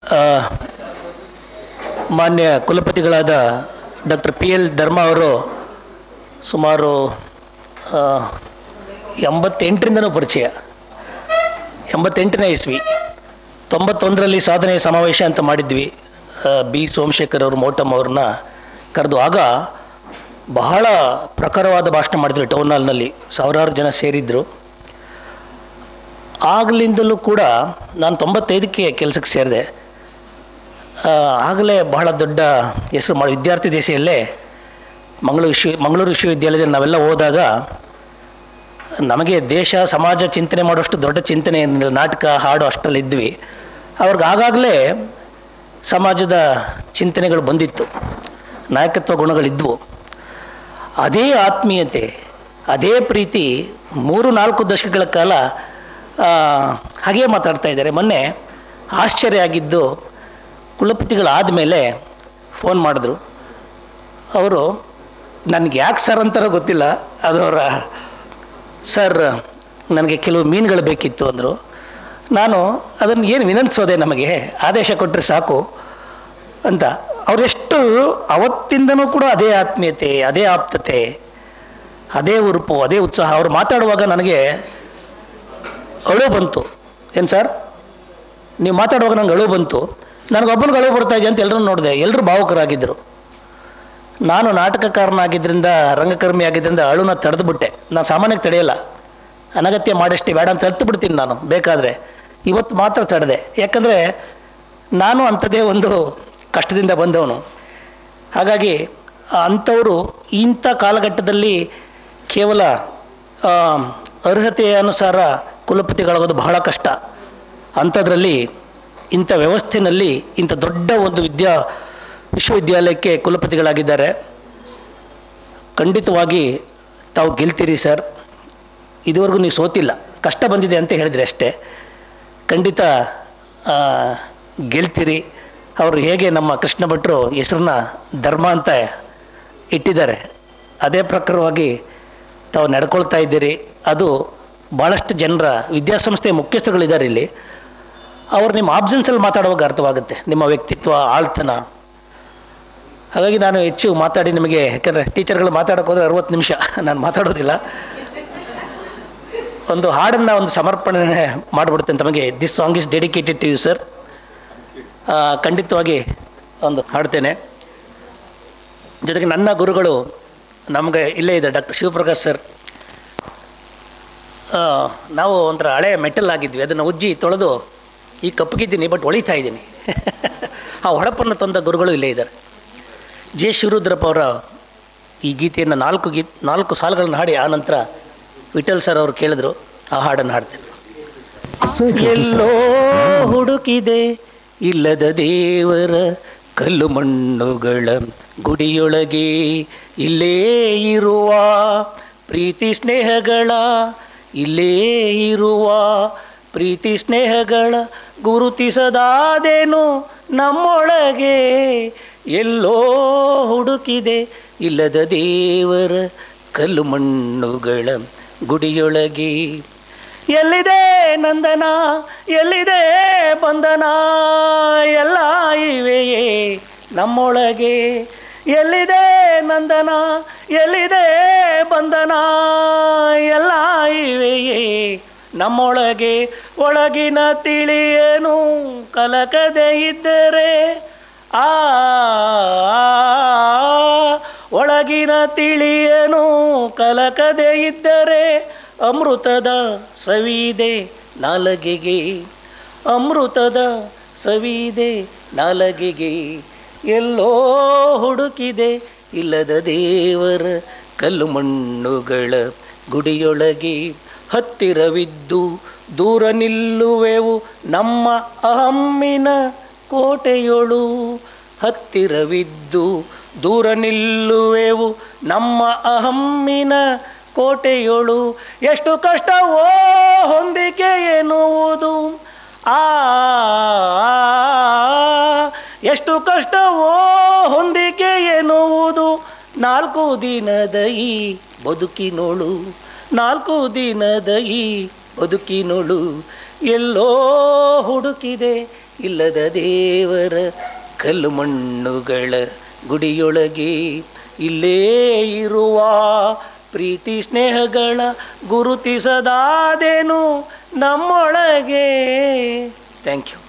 ಮಾನ್ಯ ಕುಲಪತಿಗಳಾದ doctor PL ಧರ್ಮ ಅವರು ಸುಮಾರು 88ರಿಂದನೂ ಪರಿಚಯ. 88ನೇ ಇಸ್ವಿ, 91ರಲ್ಲಿ ಸಾಧನೆಯ ಸಮಾವೇಶ ಅಂತ ಮಾಡಿದ್ವಿ. B ಸೋಮಶೇಖರ್ ಅವರು ಮೋಟಮ್ ಅವ್ರನ್ನ ಕರೆದು ಆಗ ಬಹಳ ಪ್ರಖರವಾದ ಭಾಷಣ ಮಾಡಿದ್ರು. ಟೌನ್ ಹಾಲ್ನಲ್ಲಿ ಸಾವಿರಾರು ಜನ ಸೇರಿದ್ರು. ಆಗಲಿಂದಲೂ ಕೂಡ ನಾನು 95ಕ್ಕೆ ಕೆಲಸಕ್ಕೆ ಸೇರಿದೆ. ಆಗಲೇ ಬಹಳ ದೊಡ್ಡ ಹೆಸರು ಮಾಡಿ ವಿದ್ಯಾರ್ಥಿ ದೇಶೆಯಲ್ಲೇ ಮಂಗಳೂರು ವಿಶ್ವವಿದ್ಯಾಲಯದಲ್ಲಿ ನಾವೆಲ್ಲ ಹೋದಾಗ ನಮಗೆ ದೇಶ ಸಮಾಜ ಚಿಂತನೆ ಮಾಡುವಷ್ಟು ದೊಡ್ಡ ಚಿಂತನೆ ಏನಿಲ್ಲ, ನಾಟಕ ಹಾಡು ಅಷ್ಟರಲ್ಲಿ ಇದ್ವಿ. ಅವ್ರಿಗೆ ಆಗಾಗಲೇ ಸಮಾಜದ ಚಿಂತನೆಗಳು ಬಂದಿತ್ತು, ನಾಯಕತ್ವ ಗುಣಗಳಿದ್ವು. ಅದೇ ಆತ್ಮೀಯತೆ, ಅದೇ ಪ್ರೀತಿ 3-4 ದಶಕಗಳ ಕಾಲ ಹಾಗೇ ಮಾತಾಡ್ತಾ ಇದ್ದಾರೆ. ಮೊನ್ನೆ ಆಶ್ಚರ್ಯ ಆಗಿದ್ದು, ಕುಲಪತಿಗಳಾದ ಮೇಲೆ ಫೋನ್ ಮಾಡಿದ್ರು. ಅವರು ನನಗೆ ಯಾಕೆ ಸರ್ ಅಂತಾರೋ ಗೊತ್ತಿಲ್ಲ, ಅದವರ ಸರ್ ನನಗೆ ಕೆಲವು ಮೀನುಗಳು ಬೇಕಿತ್ತು ಅಂದರು. ನಾನು ಅದನ್ನು ಏನು ವಿನಂತಿಸೋದೆ, ನಮಗೆ ಆದೇಶ ಕೊಟ್ಟರೆ ಸಾಕು ಅಂತ. ಅವರೆಷ್ಟು ಅವತ್ತಿಂದನೂ ಕೂಡ ಅದೇ ಆತ್ಮೀಯತೆ, ಅದೇ ಆಪ್ತತೆ, ಅದೇ ಉರುಪು, ಅದೇ ಉತ್ಸಾಹ. ಅವರು ಮಾತಾಡುವಾಗ ನನಗೆ ಅಳು ಬಂತು. ಏನು ಸರ್ ನೀವು ಮಾತಾಡುವಾಗ ನನಗೆ ಅಳು ಬಂತು. ನನಗೊಬ್ಬನಿಗೆ ಅಳು ಬರ್ತಾ ಇದೆ ಅಂತ ಎಲ್ಲರೂ ನೋಡಿದೆ. ಎಲ್ಲರೂ ಭಾವುಕರಾಗಿದ್ದರು. ನಾನು ನಾಟಕಕಾರನಾಗಿದ್ದರಿಂದ, ರಂಗಕರ್ಮಿ ಆಗಿದ್ದರಿಂದ ಅಳುನ ತಡೆದುಬಿಟ್ಟೆ. ನಾನು ಸಾಮಾನ್ಯಕ್ಕೆ ತಡೆಯಲ್ಲ, ಅನಗತ್ಯ ಮಾಡಷ್ಟೇ ಬೇಡ ಅಂತ ಹತ್ತು ಬಿಡ್ತೀನಿ ನಾನು ಬೇಕಾದರೆ. ಇವತ್ತು ಮಾತ್ರ ತಡೆದೆ, ಯಾಕಂದರೆ ನಾನು ಅಂಥದ್ದೇ ಒಂದು ಕಷ್ಟದಿಂದ ಬಂದವನು. ಹಾಗಾಗಿ ಅಂಥವರು ಇಂಥ ಕಾಲಘಟ್ಟದಲ್ಲಿ ಕೇವಲ ಅರ್ಹತೆಯ ಅನುಸಾರ ಕುಲಪತಿಗಳಾಗೋದು ಬಹಳ ಕಷ್ಟ. ಅಂಥದ್ರಲ್ಲಿ ಇಂಥ ವ್ಯವಸ್ಥೆಯಲ್ಲಿ ಇಂಥ ದೊಡ್ಡ ಒಂದು ವಿಶ್ವವಿದ್ಯಾಲಯಕ್ಕೆ ಕುಲಪತಿಗಳಾಗಿದ್ದಾರೆ. ಖಂಡಿತವಾಗಿ ತಾವು ಗೆಲ್ತೀರಿ ಸರ್. ಇದುವರೆಗೂ ನೀವು ಸೋತಿಲ್ಲ, ಕಷ್ಟ ಬಂದಿದೆ ಅಂತ ಹೇಳಿದರೆ ಅಷ್ಟೇ. ಖಂಡಿತ ಗೆಲ್ತೀರಿ. ಅವರು ಹೇಗೆ ನಮ್ಮ ಕೃಷ್ಣ ಭಟ್ರು ಹೆಸರನ್ನ ಧರ್ಮ ಅಂತ ಇಟ್ಟಿದ್ದಾರೆ, ಅದೇ ಪ್ರಕಾರವಾಗಿ ತಾವು ನಡ್ಕೊಳ್ತಾ ಇದ್ದೀರಿ. ಅದು ಭಾಳಷ್ಟು ಜನರ ವಿದ್ಯಾಸಂಸ್ಥೆಯ ಮುಖ್ಯಸ್ಥರುಗಳಿದ್ದಾರೆ ಇಲ್ಲಿ. ಅವರು ನಿಮ್ಮ ಆಬ್ಸೆನ್ಸಲ್ಲಿ ಮಾತಾಡುವಾಗ ಅರ್ಥವಾಗುತ್ತೆ ನಿಮ್ಮ ವ್ಯಕ್ತಿತ್ವ, ಆಳ್ತನ. ಹಾಗಾಗಿ ನಾನು ಹೆಚ್ಚು ಮಾತಾಡಿ ನಿಮಗೆ, ಯಾಕಂದರೆ ಟೀಚರ್ಗಳು ಮಾತಾಡೋಕೆ ಹೋದರೆ 60 ನಿಮಿಷ, ನಾನು ಮಾತಾಡೋದಿಲ್ಲ. ಒಂದು ಹಾಡನ್ನು ಒಂದು ಸಮರ್ಪಣೆ ಮಾಡಿಬಿಡ್ತೇನೆ ತಮಗೆ. This song is dedicated to you sir. ಖಂಡಿತವಾಗಿ ಒಂದು ಹಾಡ್ತೇನೆ. ಜೊತೆಗೆ ನನ್ನ ಗುರುಗಳು ನಮಗೆ ಇಲ್ಲೇ ಇದೆ, ಡಾಕ್ಟರ್ ಶಿವಪ್ರಕಾಶ್ ಸರ್. ನಾವು ಒಂಥರ ಹಳೆ ಮೆಟಲ್ ಆಗಿದ್ವಿ, ಅದನ್ನು ಉಜ್ಜಿ ತೊಳೆದು ಈ ಕಪ್ಪಗಿದ್ದೀನಿ, ಬಟ್ ಹೊಳಿತಾ ಇದ್ದೀನಿ. ಆ ಹೊಳಪನ್ನು ತಂದ ಗುರುಗಳು ಇಲ್ಲೇ ಇದ್ದಾರೆ. ಜೆ ಶಿವರುದ್ರಪ್ಪ ಅವರ ಈ ಗೀತೆಯನ್ನು 4 ಸಾಲುಗಳನ್ನು ಹಾಡಿ ಆನಂತರ ವಿಠಲ್ ಸರ್ ಅವರು ಕೇಳಿದ್ರು, ಆ ಹಾಡನ್ನು ಹಾಡ್ತೇನೆ. ಎಲ್ಲೋ ಹುಡುಕಿದೆ ಇಲ್ಲದ ದೇವರ ಕಲ್ಲು ಮಣ್ಣುಗಳ ಗುಡಿಯೊಳಗೆ, ಇಲ್ಲೇ ಇರುವ ಪ್ರೀತಿ ಸ್ನೇಹಗಳ, ಇಲ್ಲೇ ಇರುವ ಪ್ರೀತಿ ಸ್ನೇಹಗಳ ಗುರುತಿಸದಾದೇನು ನಮ್ಮೊಳಗೆ. ಎಲ್ಲೋ ಹುಡುಕಿದೆ ಇಲ್ಲದ ದೇವರ ಕಲ್ಲು ಮಣ್ಣುಗಳ ಗುಡಿಯೊಳಗೆ, ಎಲ್ಲಿದೆ ನಂದನ, ಎಲ್ಲಿದೆ ಬಂಧನ, ಎಲ್ಲ ಇವೆಯೇ ನಮ್ಮೊಳಗೆ. ಎಲ್ಲಿದೆ ನಂದನ, ಎಲ್ಲಿದೆ ಬಂಧನ, ಎಲ್ಲ ಇವೆಯೇ ನಮ್ಮೊಳಗೆ. ಒಳಗಿನ ತಿಳಿಯೇನು ಕಲಕದೆ ಇದ್ದರೆ, ಒಳಗಿನ ತಿಳಿಯೇನು ಕಲಕದೆ ಇದ್ದರೆ, ಅಮೃತದ ಸವಿದೆ ನಾಲಗೆಗೆ, ಅಮೃತದ ಸವಿದೆ ನಾಲಗೆಗೆ. ಎಲ್ಲೋ ಹುಡುಕಿದೆ ಇಲ್ಲದ ದೇವರ ಕಲ್ಲು ಮಣ್ಣುಗಳ ಗುಡಿಯೊಳಗೆ, ಹತ್ತಿರವಿದ್ದು ದೂರ ನಿಲ್ಲುವೆವು ನಮ್ಮ ಅಹಮ್ಮಿನ ಕೋಟೆಯೊಳು. ಹತ್ತಿರವಿದ್ದು ದೂರ ನಿಲ್ಲುವೆವು ನಮ್ಮ ಅಹಮ್ಮಿನ ಕೋಟೆಯೊಳು. ಎಷ್ಟು ಕಷ್ಟವೋ ಹೊಂದಿಕೆ ಎನ್ನುವುದು, ಎಷ್ಟು ಕಷ್ಟವೋ ಹೊಂದಿಕೆ ಎನ್ನುವುದು, 4 ದಿನದ ಈ ಬದುಕಿನೋಳು, 4 ದಿನದ ಈ ಬದುಕಿನೋಳು. ಎಲ್ಲೋ ಹುಡುಕಿದೆ ಇಲ್ಲದ ದೇವರ ಕಲ್ಲು ಮಣ್ಣುಗಳ ಗುಡಿಯೊಳಗೆ ಇಲ್ಲೇ ಇರುವ ಪ್ರೀತಿ ಸ್ನೇಹಗಳ ಗುರುತಿಸದಾದೇನು ನಮ್ಮೊಳಗೆ. Thank you.